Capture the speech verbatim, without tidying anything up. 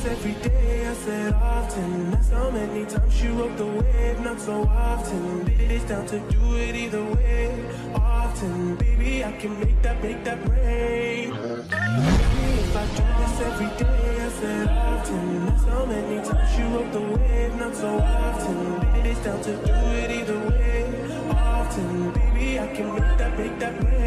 this every day, I said often. That's how many times she rode the wave, not so often. It's down to do it either way, often. Baby, I can make that, make that rain. Baby, if I do this every day, I said often. That's how many times she rode the wave, not so often. It's down to do it either way, often. Baby, I can make that, make that rain.